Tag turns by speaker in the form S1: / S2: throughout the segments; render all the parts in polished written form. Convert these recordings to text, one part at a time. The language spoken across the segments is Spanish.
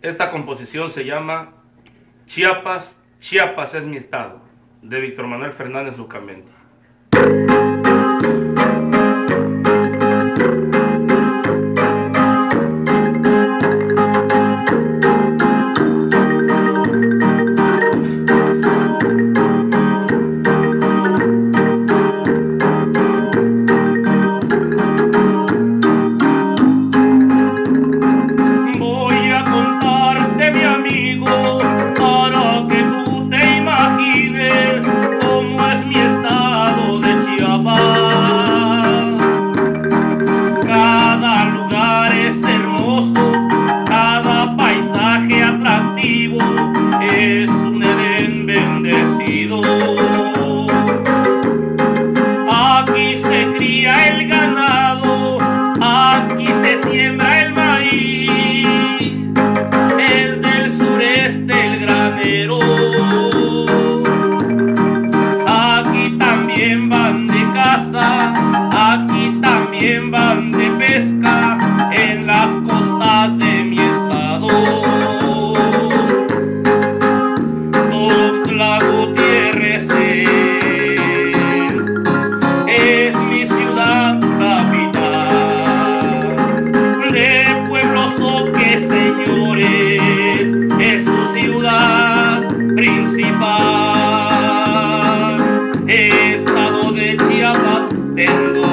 S1: Esta composición se llama Chiapas, Chiapas es mi estado, de Víctor Manuel Fernández Lucamento.
S2: Es un Edén bendecido. Aquí se cría el ganado, aquí se siembra el maíz, es del sureste el granero. Aquí también van de caza, aquí también van de pesca, en las costas de mi estado. Gutiérrez es mi ciudad capital, de pueblos que señores, es su ciudad principal. Estado de Chiapas tengo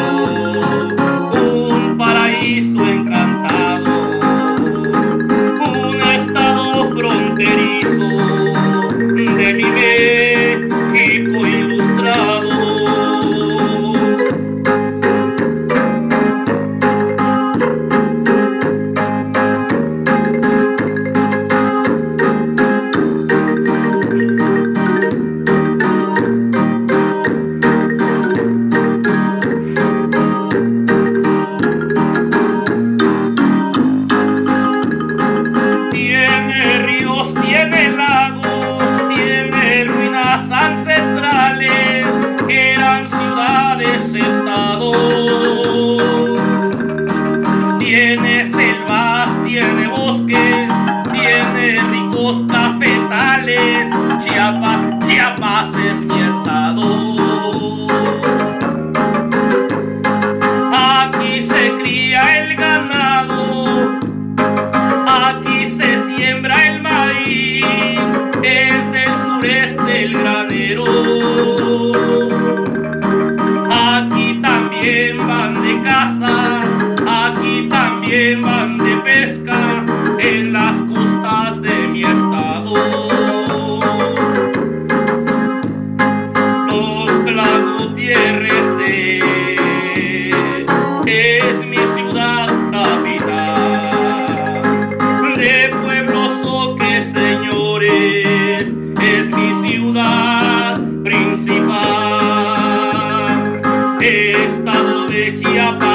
S2: un paraíso encantado, un estado fronterizo de mi México ilustrado. Tiene ríos, tiene lagos, tiene ruinas ancestrales que eran ciudades estado. Tiene selvas, tiene bosques, tiene ricos cafetales. Chiapas, Chiapas es mi estado. Aquí se cría el ganado, aquí se siembra el maíz, es del sureste el granero. Aquí también van de caza, aquí también van de pesca, en las costas de mi estado. Gutiérrez es mi ciudad capital, de pueblos que señores, es mi ciudad principal. Estado de Chiapas